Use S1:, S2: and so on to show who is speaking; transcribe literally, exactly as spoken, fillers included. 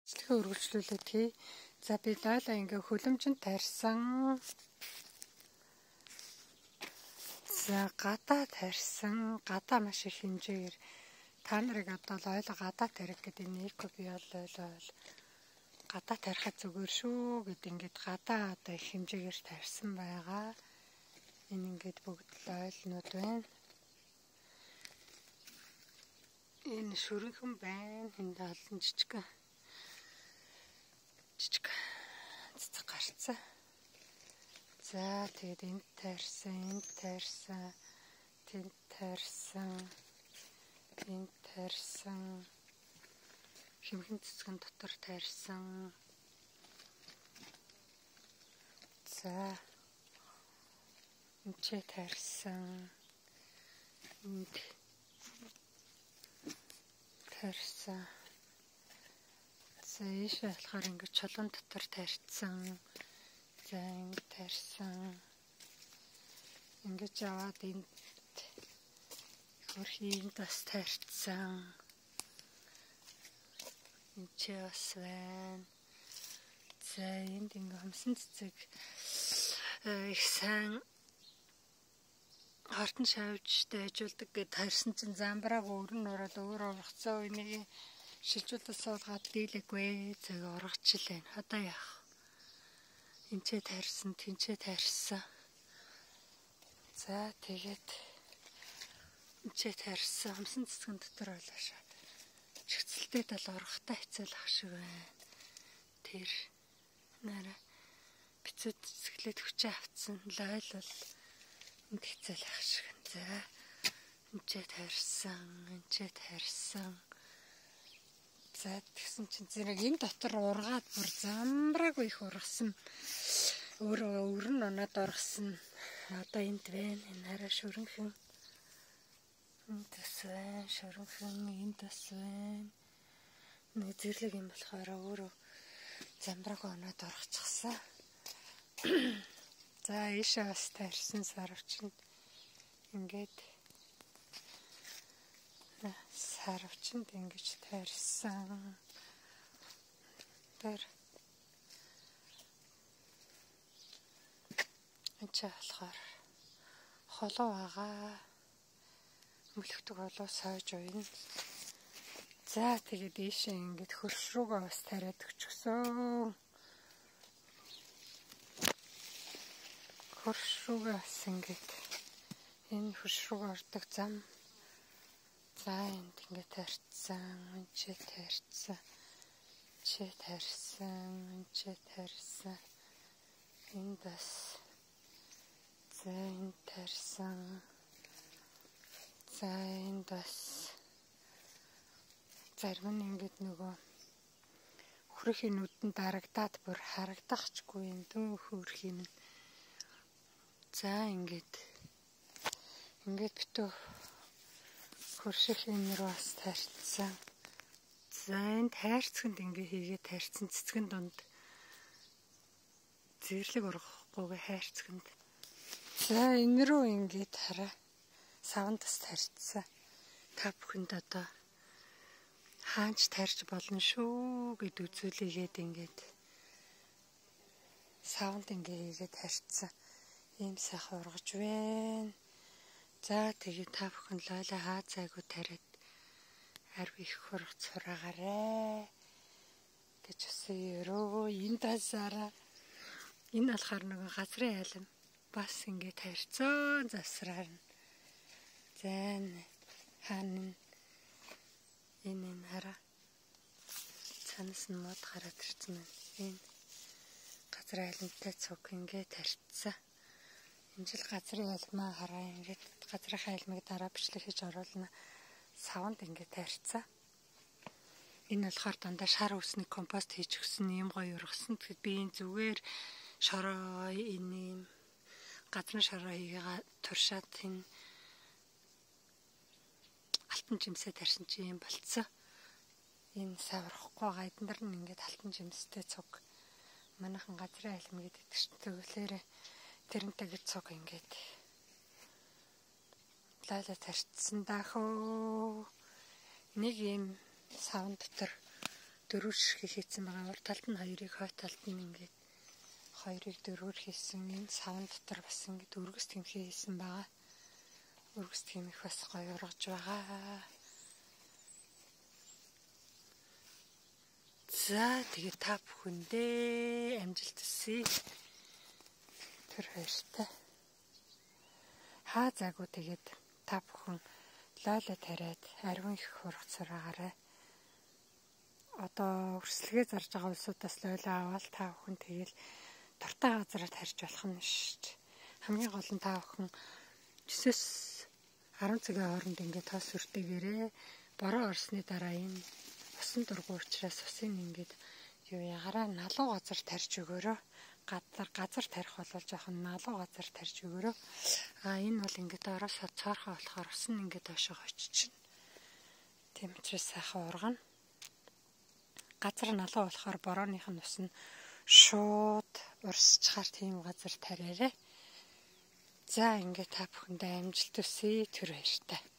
S1: Бичлэгээ үргэлжлүүлээд хий. За би лайла ингээ хөлөмжөнд тарьсан. За гадаа тарьсан. Гадаа маш их хэмжээгээр та нарыг одоо лайла гадаа тарих гэдэг нэг би бол ойлоо гадаа тарихад зүгээр шүү гэд ингээд гадаа одоо их хэмжээгээр тарьсан байгаа. Энэ ингээд бүгд лайлнууд байна. Энэ шүрэнхэн байна. Энд олон жижиг жижиг цэцэг гарцсан. За тэгээд энд тарьсан, энд тарьсан, тэнд тарьсан, энд тарьсан. Хэмхэн цэцгэн дотор тарьсан. За энд тарьсан. Энд тарьсан. За ийшээ болохоор ингээд чулуун дотор тарьсан. За ингээд тарьсан. Ингээд яваад энд хөрхинд бас тарьсан. Энд ч бас байна. За энд ингээд хомсон цэцэг их сайн хортон шавж дайжуулдаг гэж тарьсан чинь замбрааг өөр нь ороод өөр ургацсан үнийг шилжүүлээд суулгаад дийлэггүй зэрэг ургачлаа. Одоо яах? Энчээ тарьсан, тэнчээ тарьсан. За тэгээд энчээ тарьсан. Хомсон цэцгэн дотор ойлаашаа. Чигцэлтэй тал ургахтай хэцүүлэх шиг байна. Тэр нара бицэд цэцгэлээд хүчээ авцсан. Лайл бол энд хэцүүлэх шиг. За энчээ тарьсан, энчээ тарьсан. За тэгсэн чинь зэрэг энэ дотор ургаад бүр замбраагүй их ургасан. Өөрөө өрн оноод ургасан. Одоо энд байна. Энэ хараа шүрэнхэн. Энд бас байна. Шүрэнхэн энд бас байна. Нэг зэрлэг юм болохоор өөрөө замбраагүй оноод ургачихсан. За ийшээ бас тарьсан сарвчнд ингээд сарвчнд ингэж тарьсан. Тэр энэ болохоор холоо байгаа. Мөлхтөг холоо сойж уйна. За тэгээд ийшээ ингэж хөрш рүүгээ бас тариад өгчихсөн. Хөрш рүүгээ бас ингэж энэ хөрш рүүгээ ордог зам. За энд ингэ тарьсан, энэ ч тарьсан, чи тарьсан, энэ ч тарьсан. Энэ бас за энэ тарьсан. За энэ бас зарим нь ингэж нөгөө хүрхийн нүдэнд дарагдаад бүр харагдахчгүй юм дөө хүрх юм. За ингэж ингэж битүү хөршөхийн нэр бас тарьцсан. За энэ тайрцгэнд ингээ хийгээд тарьцсан цэцгэн дунд зэрлэг ургахгүйгээ хайрцгэнд. За энэ рүү ингээд хараа савандас тарьцсан. Та бүхэнд одоо хаанч тарьж болно шүү гэд үзүүлээгээд ингээд саванд ингээ хийгээд тарьцсан. Ийм сайхан ургаж байна. За тэгээд та бүхэн лайла хаа зайгүй тариад арв их хурц сураагаарэ гэж үсээ өрөө энэ дасаараа энэ болохоор нэг газрын айлм бас ингэ тарьцсан засраар нь. За хаана энэ энэ хараа цанаас нь мод гараад ирсэн байна. Энэ газрын айлмтай цуг ингэ тарьцсан. Энэ жил газрын айлмаа хараа ингээд газрын айлмыг дараа бичлэг хийж оруулна. Саванд ингээд тарьцсан. Энэ болохоор дандаа шар үсний компост хийж өгсөн юм гоё ургасан. Тэгэхэд би энэ зүгээр шороо энэ газрын шороо хийгээ туршаад энэ алтан жимсээ тарьсан чи юм болцсон. Энэ саврахгүй байгаа эднэр нь ингээд алтан жимстэй цуг. Манайхан газрын айлм гэдэг чинь төгөлөөрөө тэрнтэй гэж цуг ингээд лайла тарьцсан даа хөө. Нэг юм савн дотор дөрвөр ширхэг хийсэн байгаа. Урд талд нь хоёрыг, хойд талд нь ингээд хоёрыг дөрвөр хийсэн. Энэ савн дотор бас ингээд өргөс тэмхээ хийсэн байгаа. Өргөс тэмх бас гоё ургаж байгаа. За тэгээ та бүхэндээ амжилт хүсье. Тэр баяртай. Хаа заагүй тэгээд та бүхэн лойло тариад арвин их хурц сураагаарай. Одоо өрсөлдөө зарж байгаа улсуудаас лойло аваад та бүхэн тэгэл дуртай газараар тарьж болох нь шүү дээ. Хамгийн гол нь та бүхэн жисэс арван цагийн хооронд ингээд тоос үртээгээрээ бороо орсны дараа энэ усан дургу учраас усын ингээд юу ягараа налуу газар тарьж өгөөрөө. Газар газар тарих бол жоохон налуу газар тарьж өгөөрөө. А энэ бол ингээд ороосоо цоорхоо болохоор ус нь ингээд доошоо очиж. Тийм учраас сайхан ургана. Газар налуу болохоор борооных нь ус нь шууд урсчихаар тийм газар тариарай. За ингээд та бүхэндээ амжилт хүсье. Тэр баяртай.